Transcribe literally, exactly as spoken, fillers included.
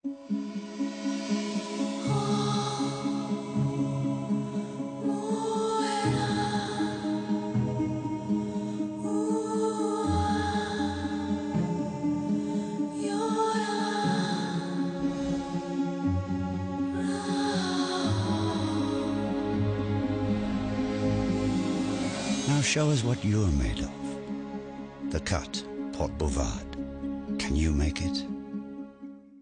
Now show us what you're made of. The cut, Port Bouvard. Can you make it?